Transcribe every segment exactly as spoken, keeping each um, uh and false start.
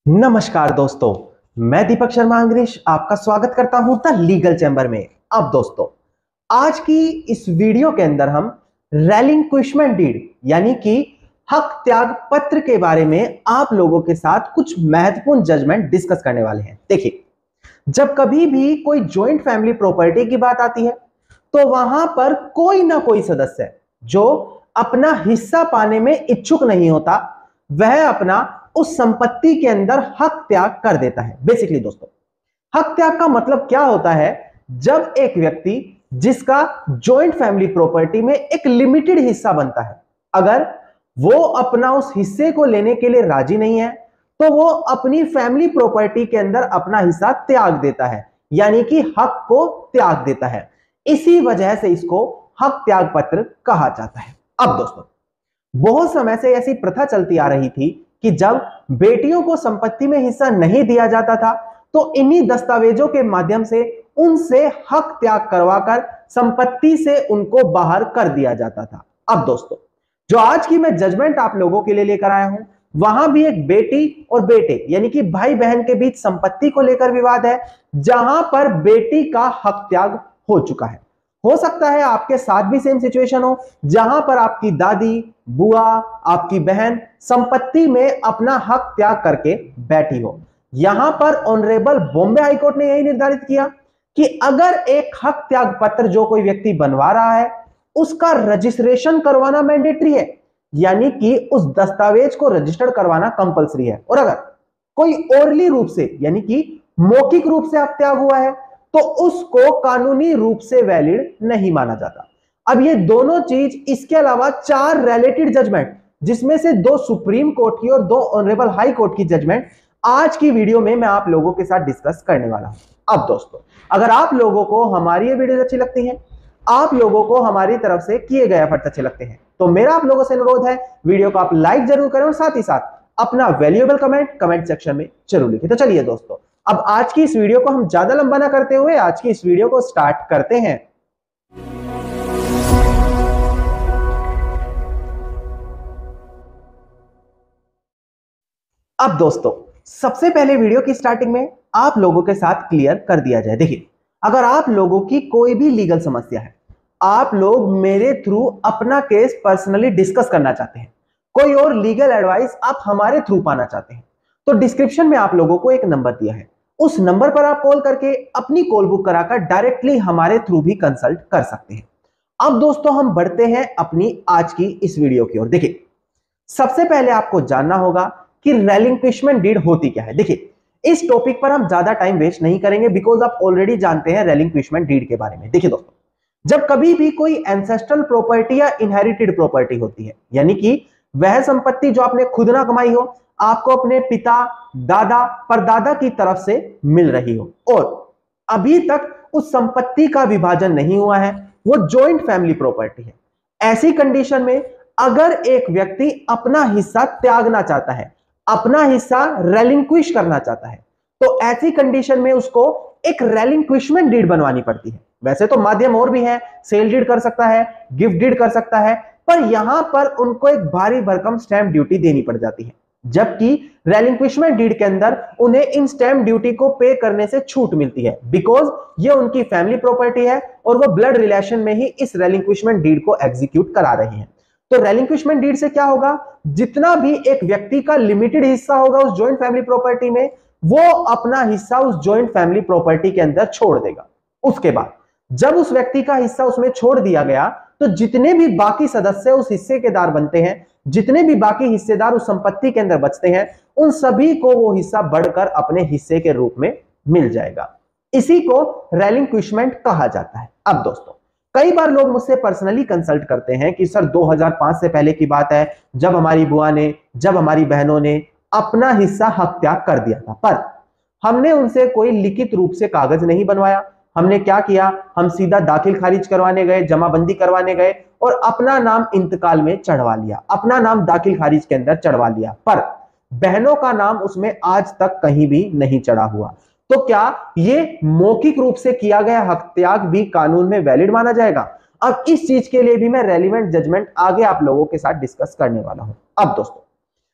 नमस्कार दोस्तों, मैं दीपक शर्मा अंग्रेज आपका स्वागत करता हूं द लीगल चैम्बर में। अब दोस्तों, आज की इस वीडियो के अंदर हम रेलिंक्विशमेंट डीड यानी कि हक त्याग पत्र के बारे में आप लोगों के साथ कुछ महत्वपूर्ण जजमेंट डिस्कस करने वाले हैं। देखिए, जब कभी भी कोई ज्वाइंट फैमिली प्रॉपर्टी की बात आती है तो वहां पर कोई ना कोई सदस्य जो अपना हिस्सा पाने में इच्छुक नहीं होता, वह अपना उस संपत्ति के अंदर हक त्याग कर देता है। बेसिकली दोस्तों, हक त्याग का मतलब क्या होता है? जब एक व्यक्ति जिसका ज्वाइंट फैमिली प्रॉपर्टी में एक लिमिटेड हिस्सा बनता है, अगर वो अपना उस हिस्से को लेने के लिए राजी नहीं है तो वो अपनी फैमिली प्रॉपर्टी के अंदर अपना हिस्सा त्याग देता है, यानी कि हक को त्याग देता है। इसी वजह से इसको हक त्याग पत्र कहा जाता है। अब दोस्तों, बहुत समय से ऐसी प्रथा चलती आ रही थी कि जब बेटियों को संपत्ति में हिस्सा नहीं दिया जाता था तो इन्हीं दस्तावेजों के माध्यम से उनसे हक त्याग करवाकर संपत्ति से उनको बाहर कर दिया जाता था। अब दोस्तों, जो आज की मैं जजमेंट आप लोगों के लिए लेकर आया हूं, वहां भी एक बेटी और बेटे यानी कि भाई बहन के बीच संपत्ति को लेकर विवाद है, जहां पर बेटी का हक त्याग हो चुका है। हो सकता है आपके साथ भी सेम सिचुएशन हो, जहां पर आपकी दादी, बुआ, आपकी बहन संपत्ति में अपना हक त्याग करके बैठी हो। यहां पर ऑनरेबल बॉम्बे हाईकोर्ट ने यही निर्धारित किया कि अगर एक हक त्याग पत्र जो कोई व्यक्ति बनवा रहा है, उसका रजिस्ट्रेशन करवाना मैंडेटरी है, यानी कि उस दस्तावेज को रजिस्टर्ड करवाना कंपलसरी है। और अगर कोई ओरली रूप से यानी कि मौखिक रूप से हक त्याग हुआ है तो उसको कानूनी रूप से वैलिड नहीं माना जाता। अब ये दोनों चीज, इसके अलावा चार रिलेटेड जजमेंट, जिसमें से दो सुप्रीम कोर्ट की और दो ऑनरेबल हाई कोर्ट की जजमेंट, आज की वीडियो में मैं आप लोगों के साथ डिस्कस करने वाला हूं। अब दोस्तों, अगर आप लोगों को हमारी ये वीडियो अच्छी लगती है, आप लोगों को हमारी तरफ से किए गए एफर्ट्स अच्छे लगते हैं, तो मेरा आप लोगों से अनुरोध है, वीडियो को आप लाइक जरूर करें और साथ ही साथ अपना वैल्यूएबल कमेंट कमेंट सेक्शन में जरूर लिखें। तो चलिए दोस्तों, अब आज की इस वीडियो को हम ज्यादा लंबा ना करते हुए आज की इस वीडियो को स्टार्ट करते हैं। अब दोस्तों, सबसे पहले वीडियो की स्टार्टिंग में आप लोगों के साथ क्लियर कर दिया जाए। देखिए, अगर आप लोगों की कोई भी लीगल समस्या है, आप लोग मेरे थ्रू अपना केस पर्सनली डिस्कस करना चाहते हैं, कोई और लीगल एडवाइस आप हमारे थ्रू पाना चाहते हैं, तो डिस्क्रिप्शन में आप लोगों को एक नंबर दिया है, उस नंबर पर आप कॉल करके अपनी कॉल बुक कराकर डायरेक्टली हमारे थ्रू भी कंसल्ट कर सकते हैं। अब दोस्तों, हम बढ़ते हैं अपनी आज की इस वीडियो की ओर। देखिए, सबसे पहले आपको जानना होगा कि रेलिंक्विशमेंट डीड होती क्या है। देखिए, इस टॉपिक पर हम ज्यादा टाइम वेस्ट नहीं करेंगे, बिकॉज आप ऑलरेडी जानते हैं रेलिंक्विशमेंट डीड के बारे में। देखिए दोस्तों, जब कभी भी कोई एंसेस्ट्रल प्रॉपर्टी या इनहेरिटेड प्रॉपर्टी होती है, यानी कि वह संपत्ति जो आपने खुद ना कमाई हो, आपको अपने पिता, दादा, परदादा की तरफ से मिल रही हो और अभी तक उस संपत्ति का विभाजन नहीं हुआ है, वो जॉइंट फैमिली प्रॉपर्टी है। ऐसी कंडीशन में अगर एक व्यक्ति अपना हिस्सा त्यागना चाहता है, अपना हिस्सा रेलिंक्विश करना चाहता है, तो ऐसी कंडीशन में उसको एक रेलिंक्विशमेंट डीड बनवानी पड़ती है। वैसे तो माध्यम और भी है, सेल डीड कर सकता है, गिफ्ट डीड कर सकता है, पर यहां पर उनको एक भारी भरकम स्टैंप ड्यूटी देनी पड़ जाती है, जबकि रेलिंक्विशमेंट डीड के अंदर उन्हें इन स्टैंप ड्यूटी को पे करने से छूट मिलती है, बिकॉज ये उनकी फैमिली प्रॉपर्टी है और वो ब्लड रिलेशन में ही इस रेलिंक्विशमेंट डीड को एग्जीक्यूट करा रही हैं। तो रेलिंक्विशमेंट डीड से क्या होगा? जितना भी एक व्यक्ति का लिमिटेड हिस्सा होगा उस जॉइंट फैमिली प्रॉपर्टी में, वो अपना हिस्सा उस जॉइंट फैमिली प्रॉपर्टी के अंदर छोड़ देगा। उसके बाद जब उस व्यक्ति का हिस्सा उसमें छोड़ दिया गया तो जितने भी बाकी सदस्य उस हिस्से के दार बनते हैं, जितने भी बाकी हिस्सेदार उस संपत्ति के अंदर बचते हैं, उन सभी को वो हिस्सा बढ़कर अपने हिस्से के रूप में मिल जाएगा। इसी को रेलिंक्विशमेंट कहा जाता है। अब दोस्तों, कई बार लोग मुझसे पर्सनली कंसल्ट करते हैं कि सर दो हज़ार पाँच से पहले की बात है, जब हमारी बुआ ने, जब हमारी बहनों ने अपना हिस्सा हक त्याग कर दिया था, पर हमने उनसे कोई लिखित रूप से कागज नहीं बनवाया। हमने क्या किया? हम सीधा दाखिल खारिज करवाने गए, जमाबंदी करवाने गए और अपना नाम इंतकाल में चढ़वा लिया, अपना नाम दाखिल खारिज के अंदर चढ़वा लिया, पर बहनों का नाम उसमें आज तक कहीं भी नहीं चढ़ा हुआ। तो क्या ये मौखिक रूप से किया गया हक त्याग भी कानून में वैलिड माना जाएगा? अब इस चीज के लिए भी मैं रेलिवेंट जजमेंट आगे आप लोगों के साथ डिस्कस करने वाला हूं। अब दोस्तों,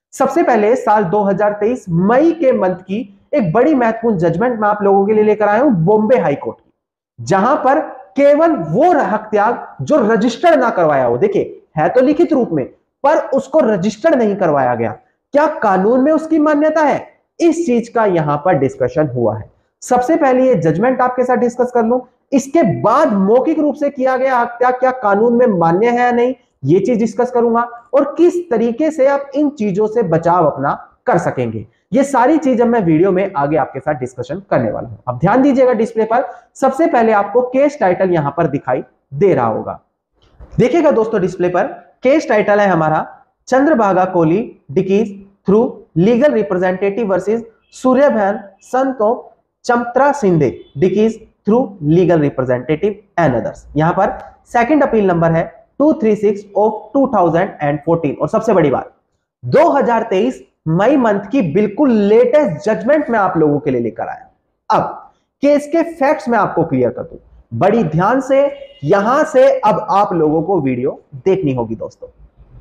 सबसे पहले साल दो हज़ार तेईस मई के मंथ की एक बड़ी महत्वपूर्ण जजमेंट मैं आप लोगों के लिए लेकर आया हूं बॉम्बे हाई कोर्ट की, जहां पर केवल वो हक त्याग जो रजिस्टर्ड ना करवाया हो, देखिए है तो लिखित रूप में पर उसको रजिस्टर्ड नहीं करवाया गया, क्या कानून में उसकी मान्यता है, इस चीज का यहां पर डिस्कशन हुआ है। सबसे पहले ये जजमेंट आपके साथ डिस्कस कर लूं, इसके बाद मौखिक रूप से किया गया हक त्याग क्या कानून में मान्य है या नहीं, ये चीज डिस्कस करूंगा, और किस तरीके से आप इन चीजों से बचाव अपना कर सकेंगे। ये सारी चीज मैं वीडियो में आगे आपके साथ डिस्कशन करने वाला हूं। अब ध्यान दीजिएगा डिस्प्ले पर, सबसे पहले आपको केस टाइटल यहां पर दिखाई दे रहा होगा, देखिएगा दोस्तों डिस्प्ले पर। केस टाइटल है हमारा Chandrabhaga Koli डिकीज through legal representative versus Suryabhan संतो चंत्रा Shinde डिकीज through legal representative and others. यहां पर सेकंड अपील नंबर है दो सौ छत्तीस ऑफ दो हज़ार चौदह। और सबसे बड़ी बात, दो हज़ार तेईस मई मंथ की बिल्कुल लेटेस्ट जजमेंट मैं आप लोगों के लिए लेकर आया। अब केस के फैक्ट्स मैं आपको क्लियर कर दूं, बड़ी ध्यान से यहां से अब आप लोगों को वीडियो देखनी होगी दोस्तों।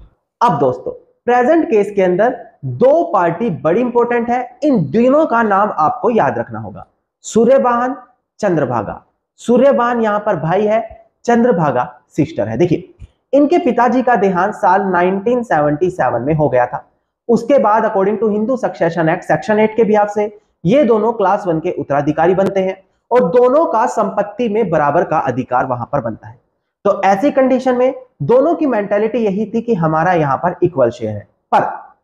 अब दोस्तों प्रेजेंट केस के अंदर दो पार्टी बड़ी इंपॉर्टेंट है, इन दोनों का नाम आपको याद रखना होगा, सूर्यभान चंद्रभागा। सूर्यभान यहां पर भाई है, चंद्रभागा सिस्टर है। देखिए इनके पिताजी का देहांत साल उन्नीस सौ सतहत्तर में हो गया था। उसके बाद according to Hindu succession act section eight के बिहाफ से ये दोनों क्लास वन के उत्तराधिकारी बनते हैं और दोनों का संपत्ति में बराबर का अधिकार वहां पर बनता है। तो ऐसी कंडीशन में दोनों की मेंटालिटी यही थी कि हमारा यहां पर इक्वल शेयर है। पर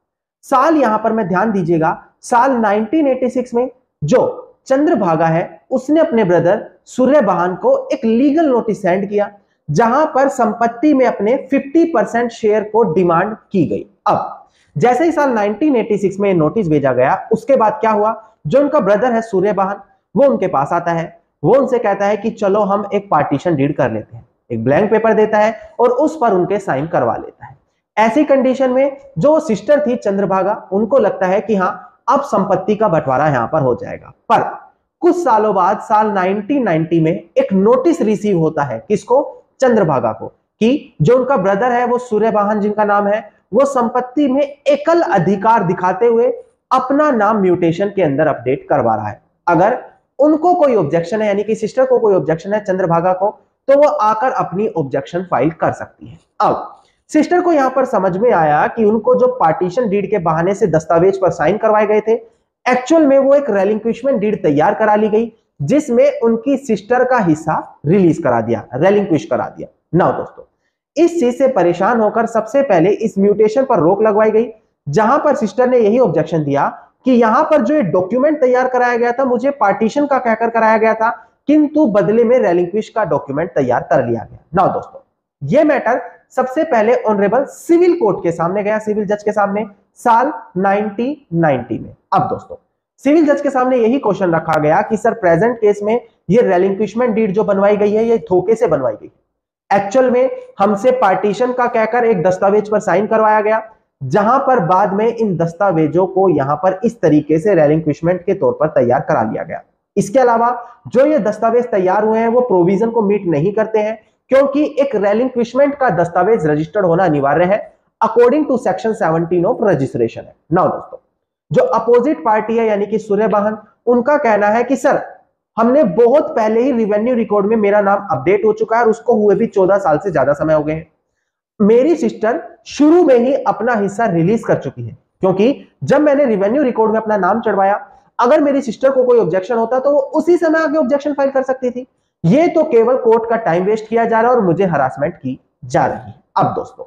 साल यहां पर मैं ध्यान दीजिएगा, साल उन्नीस सौ छियासी में जो चंद्रभागा है उसने अपने ब्रदर सूर्यभान को एक लीगल नोटिस सेंड किया, जहां पर संपत्ति में अपने पचास परसेंट शेयर को डिमांड की गई। अब जैसे ही साल उन्नीस सौ छियासी में नोटिस भेजा गया, उसके बाद क्या हुआ, जो उनका ब्रदर है सूर्यभान वो उनके पास आता है, वो उनसे कहता है कि चलो हम एक पार्टीशन डीड कर लेते हैं, एक ब्लैंक पेपर देता है और उस पर उनके साइन करवा लेता है। ऐसी कंडीशन में जो सिस्टर थी चंद्रभागा, उनको लगता है कि हाँ अब संपत्ति का बंटवारा यहां पर हो जाएगा। पर कुछ सालों बाद साल उन्नीस सौ नब्बे में एक नोटिस रिसीव होता है, किसको, चंद्रभागा को, कि जो उनका ब्रदर है वो सूर्यभान जिनका नाम है, वो संपत्ति में एकल अधिकार दिखाते हुए अपना नाम म्यूटेशन के अंदर अपडेट करवा रहा है। अगर उनको कोई ऑब्जेक्शन है, यानी कि सिस्टर को कोई ऑब्जेक्शन है चंद्रभागा को, तो वो आकर अपनी ऑब्जेक्शन फाइल कर सकती है। अब सिस्टर को यहां पर समझ में आया कि उनको जो पार्टीशन डीड के बहाने से दस्तावेज पर साइन करवाए गए थे, एक्चुअल में वो एक रेलिंक्विशमेंट डीड तैयार करा ली गई, जिसमें उनकी सिस्टर का हिस्सा रिलीज करा दिया, रेलिंक्विश करा दिया। नाउ दोस्तों इस चीज से परेशान होकर सबसे पहले इस म्यूटेशन पर रोक लगवाई गई, जहां पर सिस्टर ने यही ऑब्जेक्शन दिया कि यहां पर जो डॉक्यूमेंट तैयार कराया गया था, मुझे पार्टीशन का कहकर कराया गया था, किंतु बदले में रेलिंक्विश का डॉक्यूमेंट तैयार कर लिया गया। नाउ दोस्तों यह मैटर सबसे पहले ऑनरेबल सिविल कोर्ट के सामने गया, सिविल जज के सामने, साल उन्नीस सौ नब्बे में। अब दोस्तों सिविल जज के सामने यही क्वेश्चन रखा गया कि सर प्रेजेंट केस में ये रेलिंक्विशमेंट डीड जो बनवाई गई है ये धोखे से बनवाई गई, एक्चुअल में हमसे पार्टीशन का कहकर एक दस्तावेज पर साइन करवाया गया, जहां पर बाद में इन दस्तावेजों को यहां पर इस तरीके से रेलिंक्विशमेंट के तौर पर तैयार करा लिया गया। इसके अलावा जो ये दस्तावेज तैयार हुए हैं वो प्रोविजन को मीट नहीं करते हैं, क्योंकि एक रेलिंक्विशमेंट का दस्तावेज रजिस्टर्ड होना अनिवार्य है अकॉर्डिंग टू सेक्शन सत्रह ऑफ रजिस्ट्रेशन है। नाउ दोस्तों जो अपोजिट पार्टी है यानी कि सूर्यभान, उनका कहना है कि सर हमने बहुत पहले ही रिवेन्यू रिकॉर्ड में मेरा नाम अपडेट हो चुका है और उसको हुए भी चौदह साल से ज्यादा समय हो गए हैं। मेरी सिस्टर शुरू में ही अपना हिस्सा रिलीज कर चुकी है, क्योंकि जब मैंने रिवेन्यू रिकॉर्ड में अपना नाम चढ़वाया, अगर मेरी सिस्टर को कोई ऑब्जेक्शन होता तो वो उसी समय आगे ऑब्जेक्शन फाइल कर सकती थी। ये तो केवल कोर्ट का टाइम वेस्ट किया जा रहा है और मुझे हरासमेंट की जा रही है। अब दोस्तों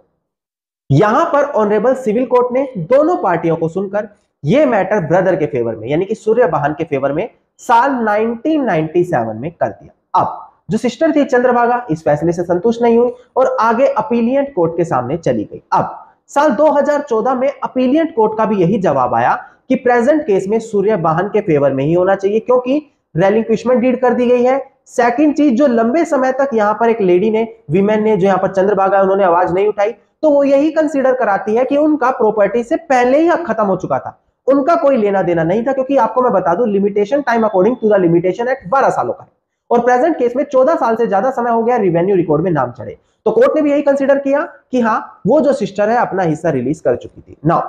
यहां पर ऑनरेबल सिविल कोर्ट ने दोनों पार्टियों को सुनकर यह मैटर ब्रदर के फेवर में यानी कि सूर्यभान के फेवर में साल उन्नीस सौ सत्तानवे में कर दिया। अब जो सिस्टर थी चंद्रभागा इस फैसले से संतुष्ट नहीं हुई और आगे अपीलियंट कोर्ट के सामने चली गई। अब साल दो हज़ार चौदह में अपीलियंट कोर्ट का भी यही जवाब आया कि प्रेजेंट केस में सूर्यभान के फेवर में ही होना चाहिए, क्योंकि रेलिंक्विशमेंट डीड कर दी गई है। सेकंड चीज, जो लंबे समय तक यहां पर एक लेडी ने, वीमेन ने, जो यहां पर चंद्रभागा उन्होंने आवाज नहीं उठाई, तो वो यही कंसीडर कराती है कि उनका प्रॉपर्टी से पहले ही हक खत्म हो चुका था, उनका कोई लेना देना नहीं था, क्योंकि आपको मैं बता दूं limitation time according to the limitation act बारह सालों का है और प्रेजेंट केस में चौदह साल से ज्यादा समय हो गया रिवेन्यू रिकॉर्ड में नाम चढ़े। तो कोर्ट ने भी यही कंसीडर किया कि हाँ वो जो सिस्टर है अपना हिस्सा रिलीज कर चुकी थी। नाउ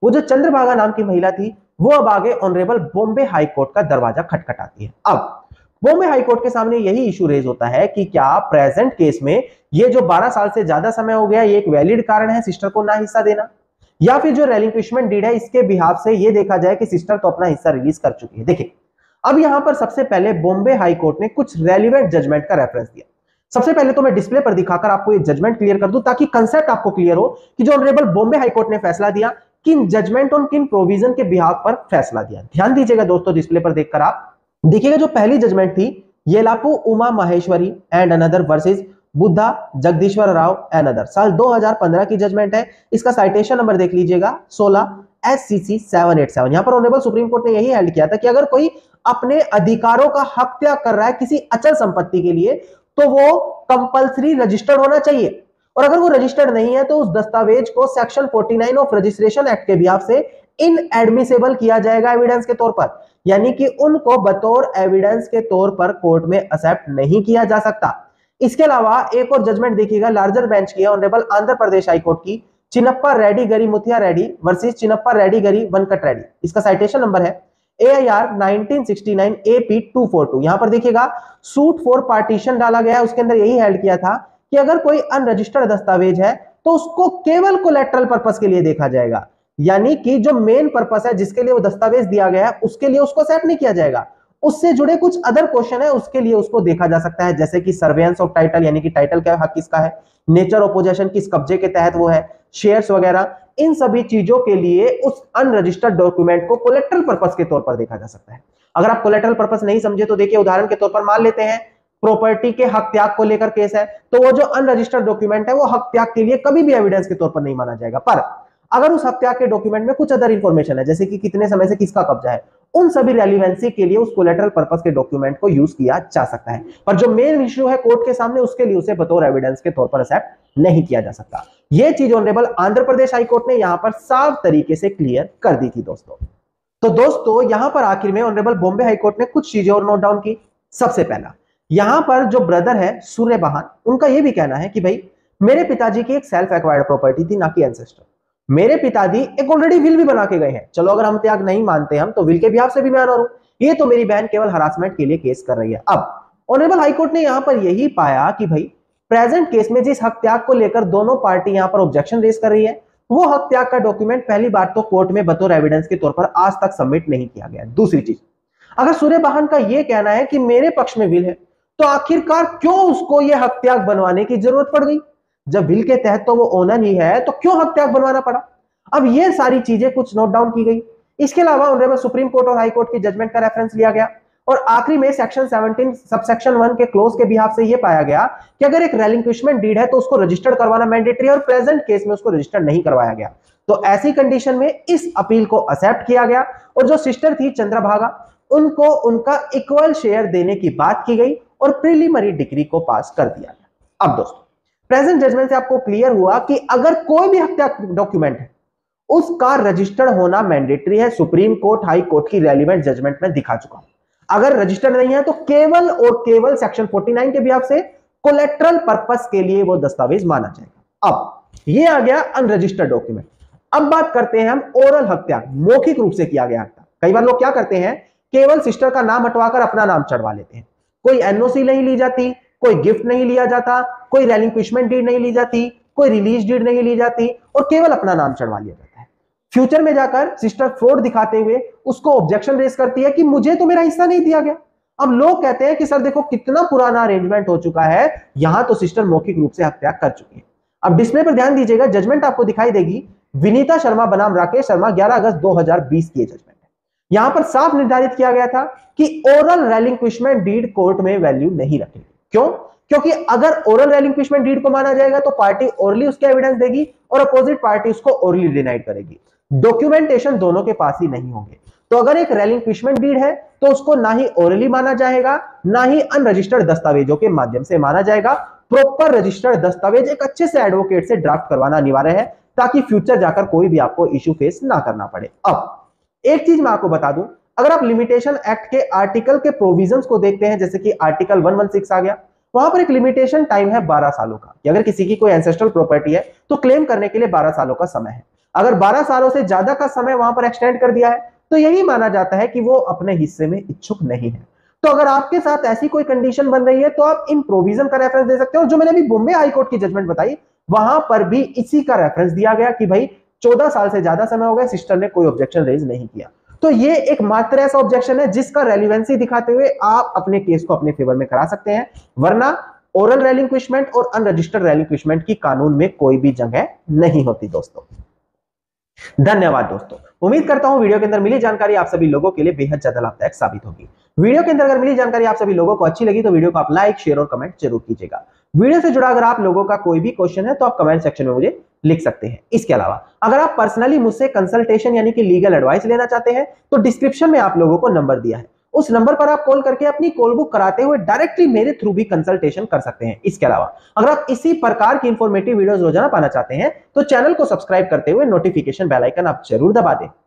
वो जो चंद्रभागा नाम की महिला थी वो अब आगे ऑनरेबल बॉम्बे हाई कोर्ट का दरवाजा खटखटाती है। अब बॉम्बे हाई कोर्ट के सामने यही इशू रेज होता है कि क्या प्रेजेंट केस में ये जो बारह साल से ज्यादा समय हो गया ये एक वैलिड कारण है सिस्टर को ना हिस्सा देना, या फिर जो रेलिंक्विशमेंट डीड है इसके बिहाफ से ये देखा जाए कि सिस्टर तो अपना हिस्सा रिलीज कर चुकी है। देखिए अब यहां पर सबसे पहले बॉम्बे हाई कोर्ट ने कुछ रेलिवेंट जजमेंट का रेफरेंस दिया। सबसे पहले तो मैं डिस्प्ले पर दिखाकर आपको ये जजमेंट क्लियर कर दूं ताकि कंसेप्ट आपको क्लियर हो कि जो ऑनरेबल बॉम्बे हाई कोर्ट ने फैसला दिया किन जजमेंट और किन प्रोविजन के बिहाफ पर फैसला दिया। ध्यान दीजिएगा दोस्तों, डिस्प्ले पर देखकर आप देखिएगा जो पहली जजमेंट थी Yelapu Uma Maheshwari and another versus Buddha Jagadishwar Rao and other, साल दो हज़ार पंद्रह की जजमेंट है। इसका साइटेशन नंबर देख लीजिएगा सोलह S C C seven eight seven. यहां पर ऑनरेबल सुप्रीम कोर्ट ने यही हेल्ड किया था कि अगर कोई अपने अधिकारों का हक त्याग कर रहा है किसी अचल संपत्ति के लिए तो वो कंपल्सरी रजिस्टर्ड होना चाहिए, और अगर वो रजिस्टर्ड नहीं है तो उस दस्तावेज को सेक्शन उनचास ऑफ रजिस्ट्रेशन एक्ट के बिहाफ से इनएडमिसेबल किया जाएगा एविडेंस के तौर पर, यानी कि उनको बतौर एविडेंस के तौर पर कोर्ट में एक्सेप्ट नहीं किया जा सकता। इसके अलावा एक और जजमेंट देखिएगा लार्जर बेंच की है ऑनरेबल आंध्र प्रदेश हाईकोर्ट की, चिन्नप्पा रेड्डी गरी मुथिया रेड्डी वर्सेस चिन्नप्पा रेड्डी गरी वनकट रेड्डी। इसका साइटेशन नंबर है A I R nineteen sixty nine A P two four two. यहां पर देखिएगा सूट फॉर पार्टीशन डाला गया है, उसके अंदर यही हेल्ड किया था कि अगर कोई अनरजिस्टर्ड दस्तावेज है तो उसको केवल कोलेटरल पर्पस के लिए देखा जाएगा, यानी कि जो मेन पर्पस है जिसके लिए वो दस्तावेज दिया गया है उसके लिए उसको सेट नहीं किया जाएगा। उससे जुड़े कुछ अदर क्वेश्चन है उसके लिए उसको देखा जा सकता है, जैसे कि सर्वेलेंस ऑफ टाइटल, यानी कि टाइटल का हक किसका है, नेचर ऑफ पोजेशन किस कब्जे के तहत वो है, शेयर्स वगैरह, इन सभी चीजों के लिए उस अनरजिस्टर्ड डॉक्यूमेंट को कोलेटरल पर्पस के तौर पर देखा जा सकता है। अगर आप कोलेटरल पर्पस नहीं समझे तो देखिए उदाहरण के तौर पर मान लेते हैं प्रॉपर्टी के हक त्याग को लेकर केस है, तो वो जो अनरजिस्टर्ड डॉक्यूमेंट है वो हक त्याग के लिए कभी भी एविडेंस के तौर पर नहीं माना जाएगा। पर अगर उस हक त्याग के डॉक्यूमेंट में कुछ अदर इंफॉर्मेशन है जैसे कि कितने समय से किसका कब्जा है, उन सभी रेलिवेंसी के लिए उस कोलेटरल पर्पस के डॉक्यूमेंट को यूज किया जा सकता है। पर जो मेन इश्यू है कोर्ट के सामने उसके लिए उसे बतौर एविडेंस के तौर पर एक्सेप्ट नहीं किया जा सकता। यह चीज ऑनरेबल आंध्र प्रदेश हाईकोर्ट ने यहां पर साफ तरीके से क्लियर कर दी थी दोस्तों। तो दोस्तों यहां पर आखिर में ऑनरेबल बॉम्बे हाईकोर्ट ने कुछ चीजें और नोट डाउन की। सबसे पहला, यहां पर जो ब्रदर है सूर्य बहान, उनका यह भी कहना है कि भाई मेरे पिताजी की एक सेल्फ एक्वायर्ड प्रॉपर्टी थी, ना कि एंसेस्टर। मेरे पिताजी एक ऑलरेडी विल भी बना के गए हैं, चलो अगर हम त्याग नहीं मानते हम तो विल के बिहाफ से भी मैं ऑनर हूं, ये तो मेरी बहन केवल हरासमेंट के लिए केस कर रही है। अब ऑनरेबल हाईकोर्ट ने यहां पर यही पाया कि भाई प्रेजेंट केस में जिस हक त्याग को लेकर दोनों पार्टी यहां पर ऑब्जेक्शन रेज कर रही है वो हक त्याग का डॉक्यूमेंट पहली बार तो कोर्ट में बतौर एविडेंस के तौर पर आज तक सबमिट नहीं किया गया। दूसरी चीज, अगर सूर्य बहान का यह कहना है कि मेरे पक्ष में विल है तो आखिरकार क्यों उसको यह हक त्याग बनवाने की जरूरत पड़ गई? जब विल के तहत तो वो ओनर ही है तो क्यों हक त्याग बनवाना पड़ा? अब ये सारी चीजें कुछ नोट डाउन की गई। इसके अलावा ऑनरेबल सुप्रीम कोर्ट और हाई कोर्ट की जजमेंट का रेफरेंस लिया गया और आखिरी में सेक्शन सत्रह सबसेक्शन वन के क्लोज के बिहाफ से यह पाया गया कि अगर एक रेलिंक्विशमेंट डीड है तो उसको रजिस्टर्ड करवाना मैंडेटरी और प्रेजेंट केस में उसको रजिस्टर्ड नहीं करवाया गया। तो ऐसी कंडीशन में इस अपील को एक्सेप्ट किया गया और जो सिस्टर थी चंद्रभागा उनको उनका इक्वल शेयर देने की बात की गई और प्रीलिमिनरी डिक्री को पास कर दिया गया। अब दोस्तों प्रेजेंट जजमेंट से आपको क्लियर हुआ कि अगर कोई भी हत्या डॉक्यूमेंट है उसका रजिस्टर्ड होना मैंडेटरी है। सुप्रीम कोर्ट हाई कोर्ट की रेलिवेंट जजमेंट में दिखा चुका हूं। अगर रजिस्टर्ड नहीं है तो केवल और केवल सेक्शन उनचास के बिहाफ से कोलेटरल पर्पस के लिए वो दस्तावेज माना जाएगा। अब ये आ गया अनरजिस्टर्ड डॉक्यूमेंट। अब बात करते हैं हम ओरल हत्या, मौखिक रूप से किया गया हत्या। कई बार लोग क्या करते हैं केवल सिस्टर का नाम हटवाकर अपना नाम चढ़वा लेते हैं। कोई एनओसी नहीं ली जाती, कोई गिफ्ट नहीं लिया जाता, कोई रेलिंक्विशमेंट डीड नहीं ली जाती, कोई रिलीज डीड नहीं ली जाती और केवल अपना नाम चढ़वा लिया जाता है। फ्यूचर में जाकर सिस्टर फ्रॉड दिखाते हुए उसको ऑब्जेक्शन रेज करती है कि मुझे तो मेरा हिस्सा नहीं दिया गया। अब लोग कहते हैं कि सर देखो कितना पुराना अरेंजमेंट हो चुका है, यहां तो सिस्टर मौखिक रूप से हत्या कर चुकी है। अब डिस्प्ले पर ध्यान दीजिएगा, जजमेंट आपको दिखाई देगी विनीता शर्मा बनाम राकेश शर्मा ग्यारह अगस्त दो हज़ार बीस की जजमेंट है। यहां पर साफ निर्धारित किया गया था कि ओरल रेलिंक्विशमेंट डीड कोर्ट में वैल्यू नहीं रखेगी। क्यों? क्योंकि अगर ओरल रेलिंक्विशमेंट डीड को माना जाएगा तो पार्टी ओरली उसके एविडेंस देगी और अपोजिट पार्टी उसको ओरली डिनाइड करेगी। डॉक्यूमेंटेशन दोनों के पास ही नहीं होंगे। तो अगर एक रेलिंक्विशमेंट डीड है तो उसको ना ही ओरली माना जाएगा ना ही अनरजिस्टर्ड दस्तावेजों के माध्यम से माना जाएगा। प्रॉपर रजिस्टर्ड दस्तावेज एक अच्छे से एडवोकेट से ड्राफ्ट करवाना अनिवार्य है ताकि फ्यूचर जाकर कोई भी आपको इश्यू फेस ना करना पड़े। अब एक चीज मैं आपको बता दूं, अगर आप लिमिटेशन एक्ट के आर्टिकल के प्रोविजंस को देखते हैं जैसे कि आर्टिकल एक सौ सोलह आ गया, वहां पर एक लिमिटेशन टाइम है बारह सालों का कि अगर किसी की कोई एंसेस्ट्रल प्रॉपर्टी है तो क्लेम करने के लिए बारह सालों का समय है। अगर बारह सालों से ज्यादा का समय वहां पर एक्सटेंड कर दिया है तो यही माना जाता है कि वो अपने हिस्से में इच्छुक नहीं है। तो अगर आपके साथ ऐसी कोई कंडीशन बन रही है तो आप इन प्रोविजन का रेफरेंस दे सकते हो। और जो मैंने अभी बॉम्बे हाई कोर्ट की जजमेंट बताई वहां पर भी इसी का रेफरेंस दिया गया कि भाई चौदह साल से ज्यादा समय हो गया, सिस्टर ने कोई ऑब्जेक्शन रेज नहीं किया। तो ये एक मात्र ऐसा ऑब्जेक्शन है जिसका रेलिवेंसी दिखाते हुए आप अपने केस को अपने फेवर में करा सकते हैं, वरना ओरल रेलिंक्विशमेंट और अनरजिस्टर्ड रेलिंक्विशमेंट की कानून में कोई भी जगह नहीं होती दोस्तों। धन्यवाद दोस्तों, उम्मीद करता हूं वीडियो के अंदर मिली जानकारी आप सभी लोगों के लिए बेहद ज्यादा लाभदायक साबित होगी। वीडियो के अंदर अगर मिली जानकारी आप सभी लोगों को अच्छी लगी तो वीडियो को आप लाइक, शेयर और कमेंट जरूर कीजिएगा। वीडियो से जुड़ा अगर आप लोगों का कोई भी क्वेश्चन है तो आप कमेंट सेक्शन में मुझे लिख सकते हैं। इसके अलावा अगर आप पर्सनली मुझसे कंसल्टेशन यानी कि लीगल एडवाइस लेना चाहते हैं तो डिस्क्रिप्शन में आप लोगों को नंबर दिया है, उस नंबर पर आप कॉल करके अपनी कॉल बुक कराते हुए डायरेक्टली मेरे थ्रू भी कंसल्टेशन कर सकते हैं। इसके अलावा अगर आप इसी प्रकार की इंफॉर्मेटिव वीडियोस रोजाना पाना चाहते हैं तो चैनल को सब्सक्राइब करते हुए नोटिफिकेशन बेल आइकन आप जरूर दबा दें।